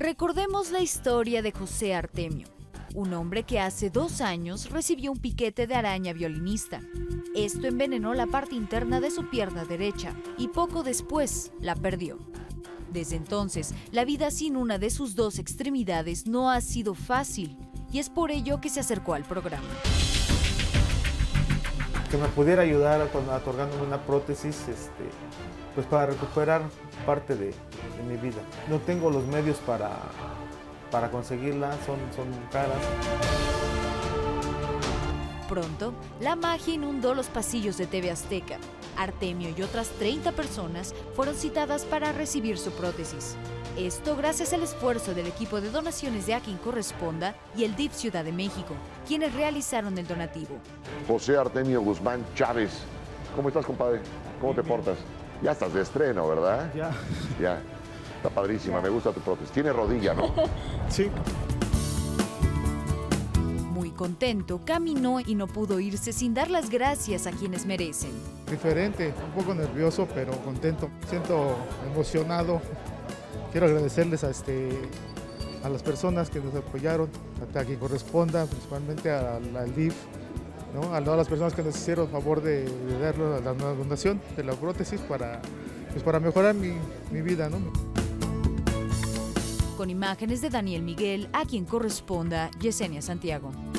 Recordemos la historia de José Artemio, un hombre que hace 2 años recibió un piquete de araña violinista. Esto envenenó la parte interna de su pierna derecha y poco después la perdió. Desde entonces, la vida sin una de sus 2 extremidades no ha sido fácil y es por ello que se acercó al programa. Que me pudiera ayudar otorgándome una prótesis pues para recuperar parte de mi vida. No tengo los medios para conseguirla, son caras. Pronto, la magia inundó los pasillos de TV Azteca. Artemio y otras 30 personas fueron citadas para recibir su prótesis. Esto gracias al esfuerzo del equipo de donaciones de A Quien Corresponda y el DIF Ciudad de México, quienes realizaron el donativo. José Artemio Guzmán Chávez, ¿cómo estás, compadre? ¿Cómo te portas? Ya estás de estreno, ¿verdad? Ya. Ya. Está padrísima, me gusta tu prótesis. Tiene rodilla, ¿no? Sí. Muy contento, caminó y no pudo irse sin dar las gracias a quienes merecen. Diferente, un poco nervioso, pero contento. Siento emocionado. Quiero agradecerles a las personas que nos apoyaron, a quien corresponda, principalmente al DIF, ¿no? A todas las personas que nos hicieron favor de darnos la donación de la prótesis para mejorar mi vida, ¿no? Con imágenes de Daniel Miguel, A Quien Corresponda, Yesenia Santiago.